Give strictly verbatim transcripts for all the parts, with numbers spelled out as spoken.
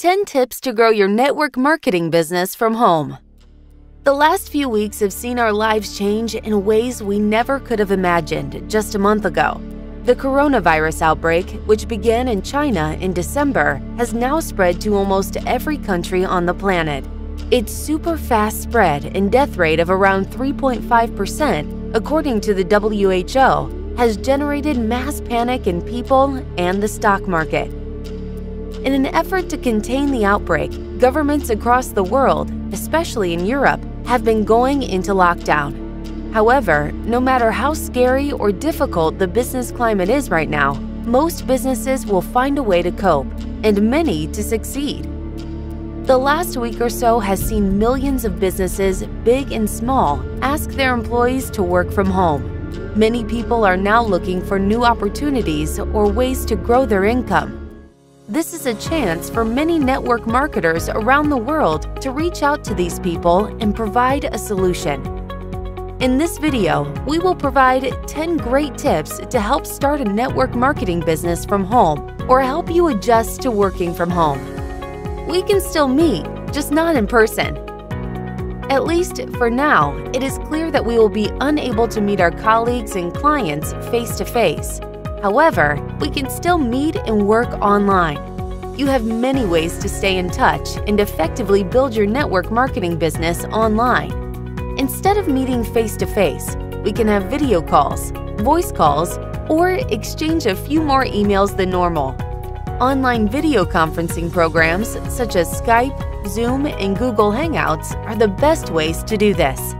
ten tips to grow your network marketing business from home. The last few weeks have seen our lives change in ways we never could have imagined just a month ago. The coronavirus outbreak, which began in China in December, has now spread to almost every country on the planet. Its super fast spread and death rate of around three point five percent, according to the W H O, has generated mass panic in people and the stock market. In an effort to contain the outbreak, governments across the world, especially in Europe, have been going into lockdown. However, no matter how scary or difficult the business climate is right now, most businesses will find a way to cope, and many to succeed. The last week or so has seen millions of businesses, big and small, ask their employees to work from home. Many people are now looking for new opportunities or ways to grow their income. This is a chance for many network marketers around the world to reach out to these people and provide a solution. In this video, we will provide ten great tips to help start a network marketing business from home or help you adjust to working from home. We can still meet, just not in person. At least for now, it is clear that we will be unable to meet our colleagues and clients face-to-face. However, we can still meet and work online. You have many ways to stay in touch and effectively build your network marketing business online. Instead of meeting face-to-face, we can have video calls, voice calls, or exchange a few more emails than normal. Online video conferencing programs such as Skype, Zoom, and Google Hangouts are the best ways to do this.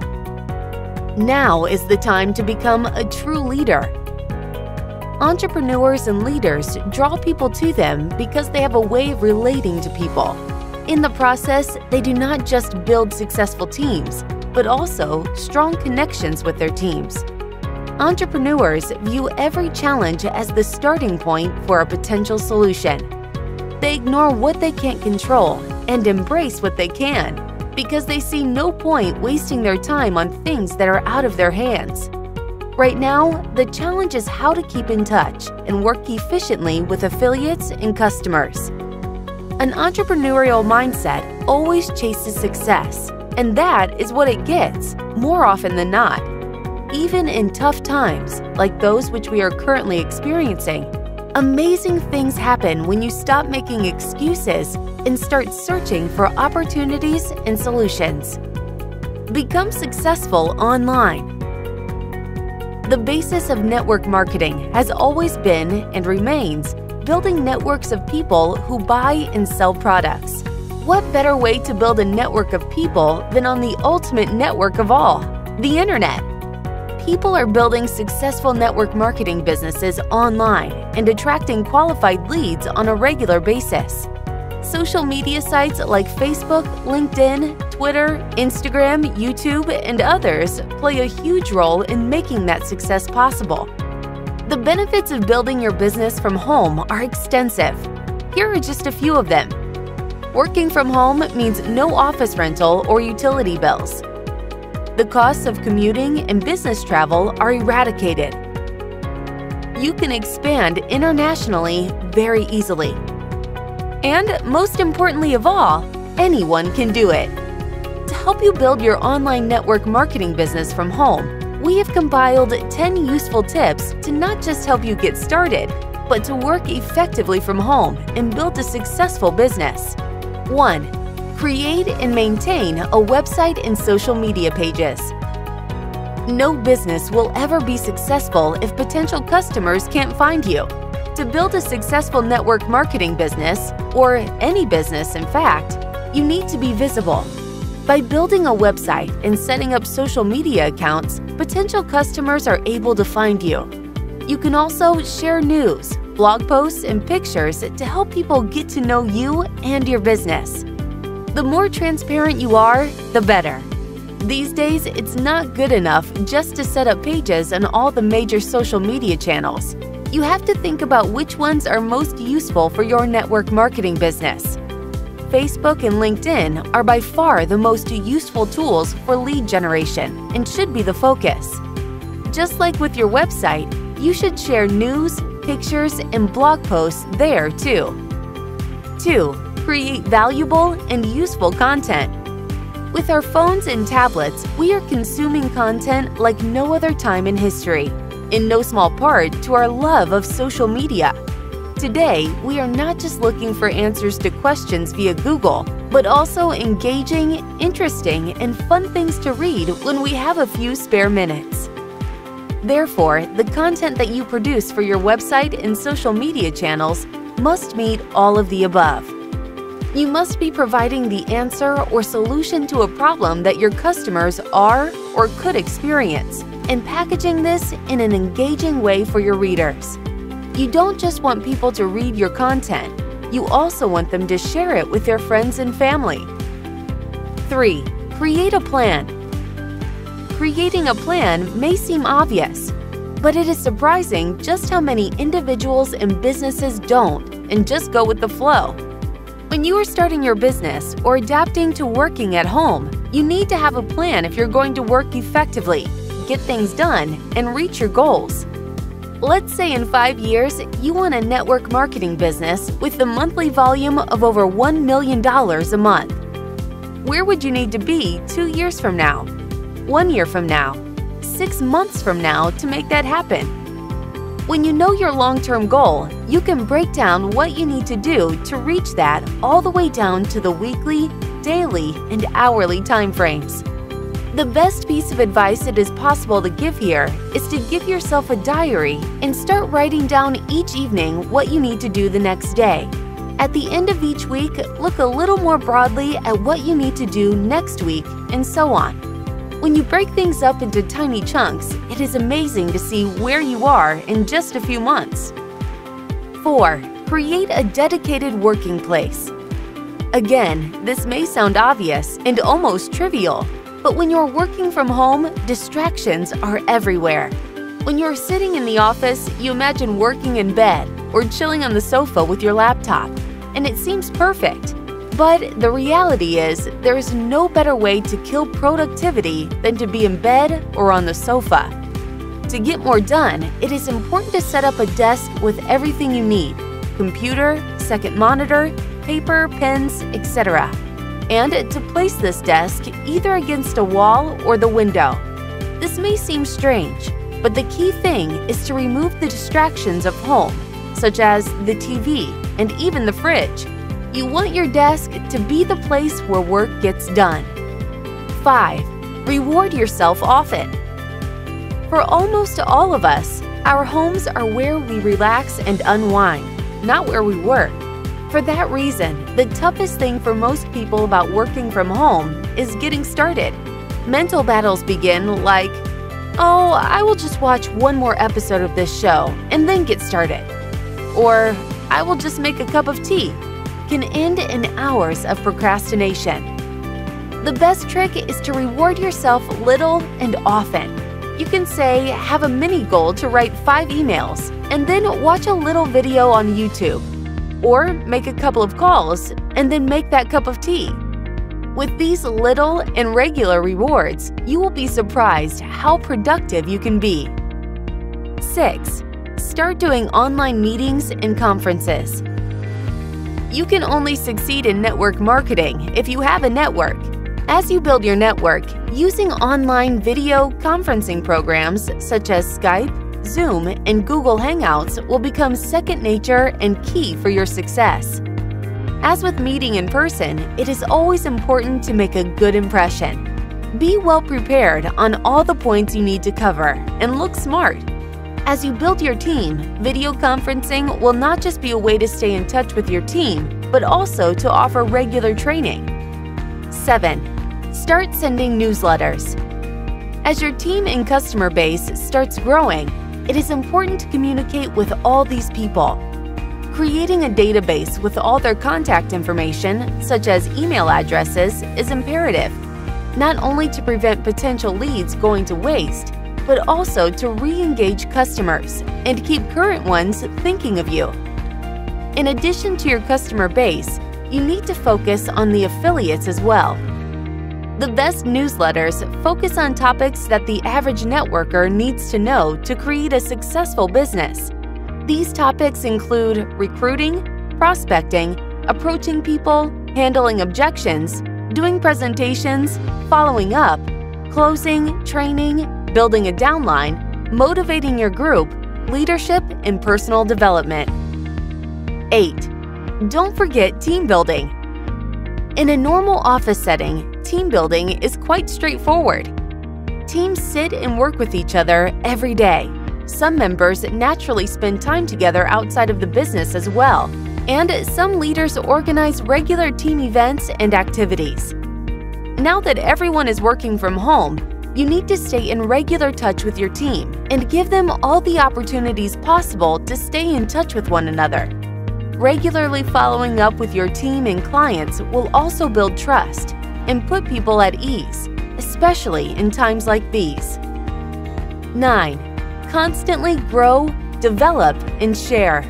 Now is the time to become a true leader. Entrepreneurs and leaders draw people to them because they have a way of relating to people. In the process, they do not just build successful teams, but also strong connections with their teams. Entrepreneurs view every challenge as the starting point for a potential solution. They ignore what they can't control and embrace what they can, because they see no point wasting their time on things that are out of their hands. Right now, the challenge is how to keep in touch and work efficiently with affiliates and customers. An entrepreneurial mindset always chases success, and that is what it gets, more often than not. Even in tough times, like those which we are currently experiencing, amazing things happen when you stop making excuses and start searching for opportunities and solutions. Become successful online. The basis of network marketing has always been and remains building networks of people who buy and sell products. What better way to build a network of people than on the ultimate network of all, the Internet? People are building successful network marketing businesses online and attracting qualified leads on a regular basis. Social media sites like Facebook, LinkedIn, Twitter, Instagram, YouTube, and others play a huge role in making that success possible. The benefits of building your business from home are extensive. Here are just a few of them. Working from home means no office rental or utility bills. The costs of commuting and business travel are eradicated. You can expand internationally very easily. And most importantly of all, anyone can do it. To help you build your online network marketing business from home, we have compiled ten useful tips to not just help you get started, but to work effectively from home and build a successful business. one. Create and maintain a website and social media pages. No business will ever be successful if potential customers can't find you. To build a successful network marketing business, or any business in fact, you need to be visible. By building a website and setting up social media accounts, potential customers are able to find you. You can also share news, blog posts, and pictures to help people get to know you and your business. The more transparent you are, the better. These days, it's not good enough just to set up pages on all the major social media channels. You have to think about which ones are most useful for your network marketing business. Facebook and LinkedIn are by far the most useful tools for lead generation and should be the focus. Just like with your website, you should share news, pictures, and blog posts there too. two. create valuable and useful content. With our phones and tablets, we are consuming content like no other time in history, in no small part to our love of social media. Today, we are not just looking for answers to questions via Google, but also engaging, interesting, and fun things to read when we have a few spare minutes. Therefore, the content that you produce for your website and social media channels must meet all of the above. You must be providing the answer or solution to a problem that your customers are or could experience, and packaging this in an engaging way for your readers. You don't just want people to read your content, you also want them to share it with their friends and family. three. Create a plan. Creating a plan may seem obvious, but it is surprising just how many individuals and businesses don't and just go with the flow. When you are starting your business or adapting to working at home, you need to have a plan if you're going to work effectively, get things done, and reach your goals. Let's say in five years, you want a network marketing business with a monthly volume of over one million dollars a month. Where would you need to be two years from now, one year from now, six months from now to make that happen? When you know your long-term goal, you can break down what you need to do to reach that all the way down to the weekly, daily, and hourly timeframes. The best piece of advice it is possible to give here is to give yourself a diary and start writing down each evening what you need to do the next day. At the end of each week, look a little more broadly at what you need to do next week, and so on. When you break things up into tiny chunks, it is amazing to see where you are in just a few months. four. Create a dedicated working place. Again, this may sound obvious and almost trivial, but when you're working from home, distractions are everywhere. When you're sitting in the office, you imagine working in bed or chilling on the sofa with your laptop, and it seems perfect. But the reality is, there is no better way to kill productivity than to be in bed or on the sofa. To get more done, it is important to set up a desk with everything you need: computer, second monitor, paper, pens, et cetera, and to place this desk either against a wall or the window. This may seem strange, but the key thing is to remove the distractions of home, such as the T V and even the fridge. You want your desk to be the place where work gets done. five. Reward yourself often. For almost all of us, our homes are where we relax and unwind, not where we work. For that reason, the toughest thing for most people about working from home is getting started. Mental battles begin like, "Oh, I will just watch one more episode of this show and then get started," or "I will just make a cup of tea," can end in hours of procrastination. The best trick is to reward yourself little and often. You can say, have a mini goal to write five emails and then watch a little video on YouTube. Or make a couple of calls and then make that cup of tea. With these little and regular rewards, you will be surprised how productive you can be. six. Start doing online meetings and conferences. You can only succeed in network marketing if you have a network. As you build your network, using online video conferencing programs such as Skype, Zoom, and Google Hangouts will become second nature and key for your success. As with meeting in person, it is always important to make a good impression. Be well prepared on all the points you need to cover and look smart. As you build your team, video conferencing will not just be a way to stay in touch with your team, but also to offer regular training. seven. Start sending newsletters. As your team and customer base starts growing, it is important to communicate with all these people. Creating a database with all their contact information, such as email addresses, is imperative, not only to prevent potential leads going to waste, but also to re-engage customers and keep current ones thinking of you. In addition to your customer base, you need to focus on the affiliates as well. The best newsletters focus on topics that the average networker needs to know to create a successful business. These topics include recruiting, prospecting, approaching people, handling objections, doing presentations, following up, closing, training, building a downline, motivating your group, leadership, and personal development. eight. Don't forget team building. In a normal office setting, team building is quite straightforward. Teams sit and work with each other every day. Some members naturally spend time together outside of the business as well, and some leaders organize regular team events and activities. Now that everyone is working from home, you need to stay in regular touch with your team and give them all the opportunities possible to stay in touch with one another. Regularly following up with your team and clients will also build trust and put people at ease, especially in times like these. nine. Constantly grow, develop, and share.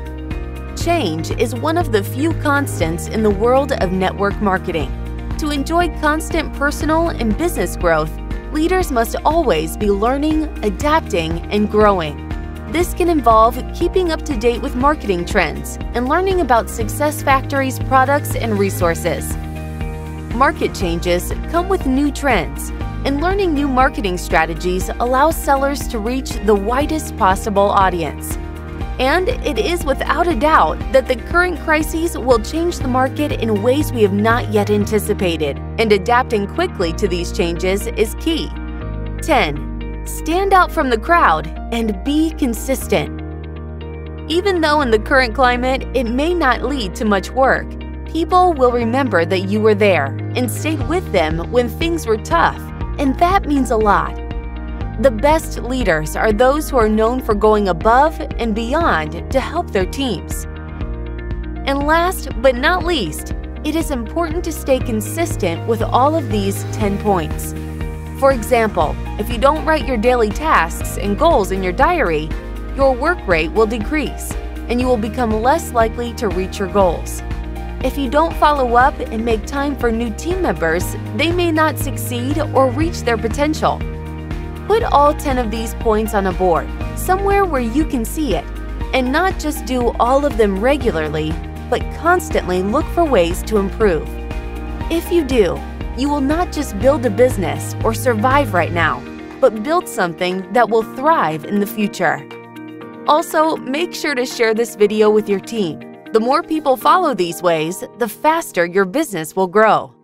Change is one of the few constants in the world of network marketing. To enjoy constant personal and business growth, leaders must always be learning, adapting, and growing. This can involve keeping up to date with marketing trends and learning about SuccessFactory's products and resources. Market changes come with new trends, and learning new marketing strategies allows sellers to reach the widest possible audience. And it is without a doubt that the current crises will change the market in ways we have not yet anticipated, and adapting quickly to these changes is key. ten. Stand out from the crowd and be consistent. Even though in the current climate it may not lead to much work, people will remember that you were there and stayed with them when things were tough, and that means a lot. The best leaders are those who are known for going above and beyond to help their teams. And last but not least, it is important to stay consistent with all of these ten points. For example, if you don't write your daily tasks and goals in your diary, your work rate will decrease, and you will become less likely to reach your goals. If you don't follow up and make time for new team members, they may not succeed or reach their potential. Put all ten of these points on a board, somewhere where you can see it, and not just do all of them regularly, but constantly look for ways to improve. If you do, you will not just build a business or survive right now, but build something that will thrive in the future. Also, make sure to share this video with your team. The more people follow these ways, the faster your business will grow.